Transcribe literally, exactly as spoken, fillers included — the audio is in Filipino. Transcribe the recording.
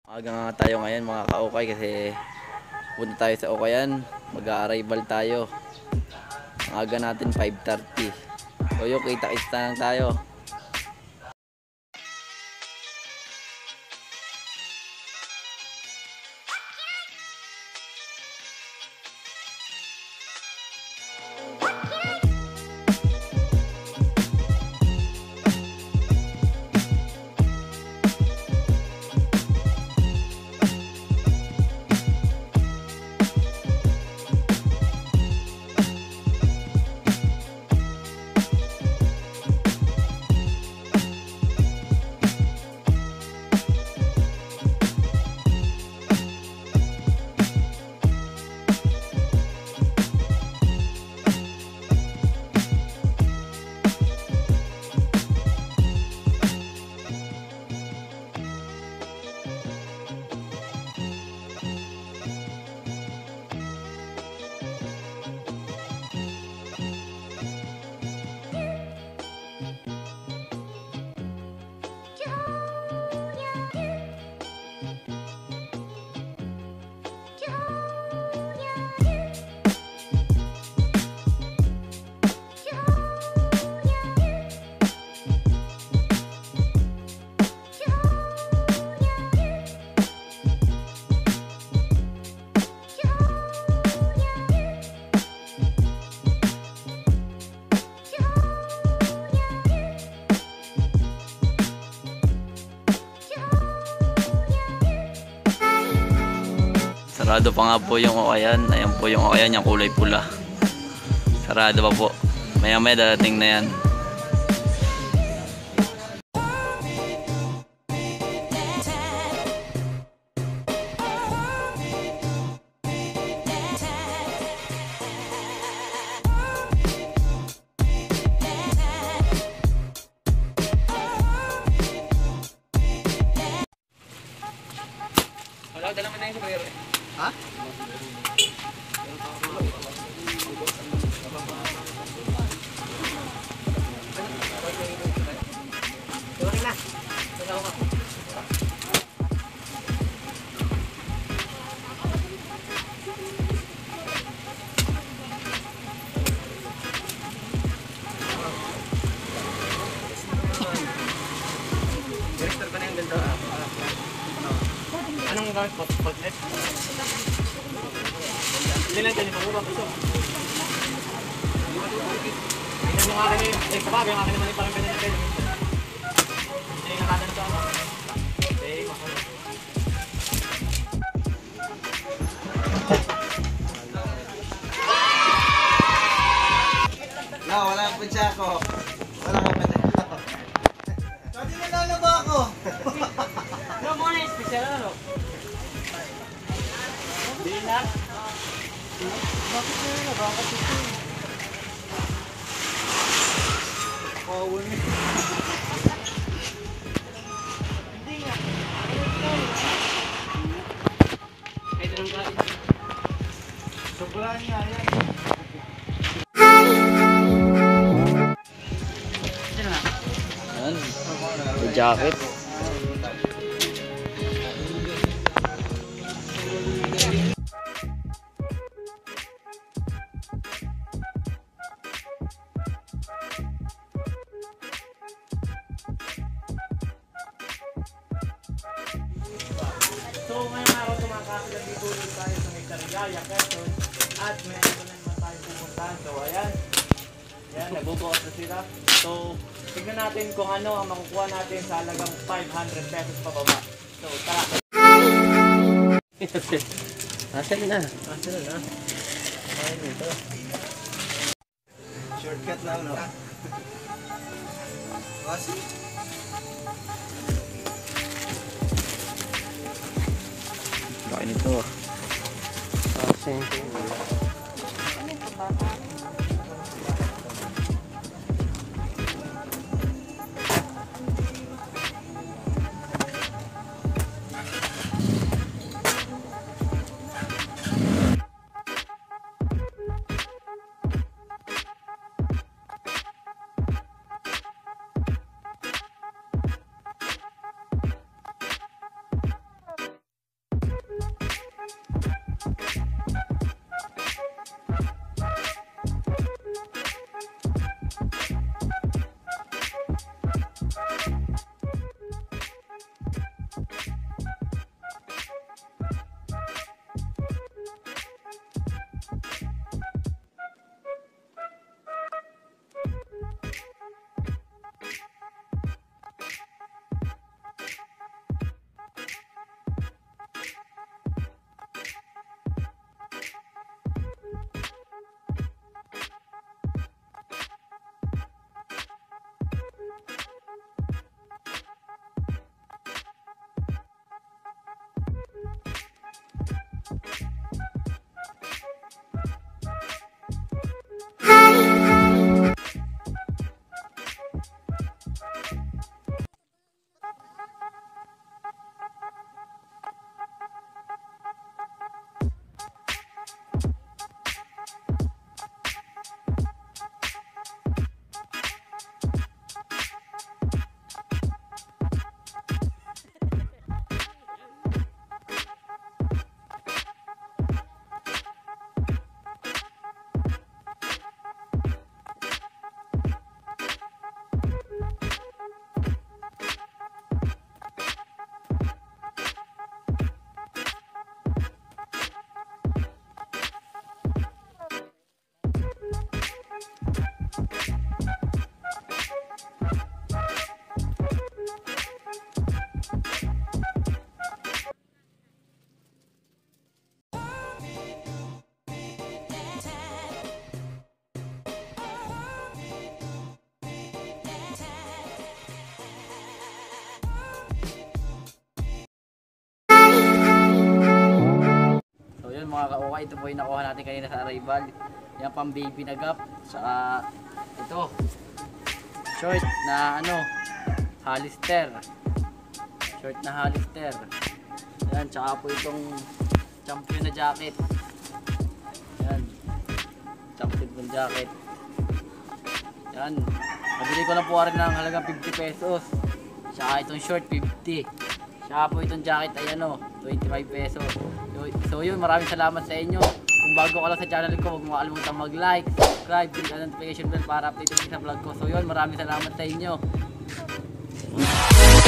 Aga nga tayo ngayon mga ka-ukay kasi punta tayo sa ukayan. Mag-a-arrival tayo. Ang aga natin five thirty. So yung kita-kita lang tayo. Sarado pa nga po yung ukayan. Ayan po yung ukayan, yung kulay pula. Sarado pa po. Maya maya darating na yan. Wala, dala mo na yung sombrero eh. Ha? Tuwakin na. Tuwakin ka. Director ba na yung ganda? Anong gamit po? Pag-net? Hindi lang dyan, ipag-ubang gusto. Tingnan mo nga kami, eh kapag yung akin naman yung parang ganyan natin. Hindi yung nakada na ito ako. Eh, makalo. No, wala po siya ako. Wala ka pa na. Pwede na lang na ba ako? No muna yung special ano? Di na? Bakit na yun? Bakit ito? Pawon eh. Hindi nga. Ito nang klase. Sobrang niya yan. Ayan. May jacket. So ngayong araw tumakasila dito ulit tayo sa may Sariaya Quezon at may ano na naman tayo pupuntahan. So ayan, ayan, nagbubukas na sila. So tignan natin kung ano ang makukuha natin sa halagang five hundred pesos pababa. So tara! Asan na? Asan na na? Ayun dito. Shortcut lang, no? Kasi? Laki nito. Kasi mga ka-ukay. Ito po yung nakuha natin kanina sa arrival. Yan pang baby na gap. Saka ito. Short na ano, Hollister. Short na Hollister. Yan, tsaka po itong champion na jacket. Yan. Champion na jacket. Yan. Nabili ko lang po rin ng halagang fifty pesos. Tsaka itong short fifty. Tsaka po itong jacket ay ano, twenty-five pesos. So, so yun, maraming salamat sa inyo. Kung bago ka lang sa channel ko, huwag mo kalimutan mag-like, subscribe, click ang notification bell para update sa vlog ko. So yun, maraming salamat sa inyo.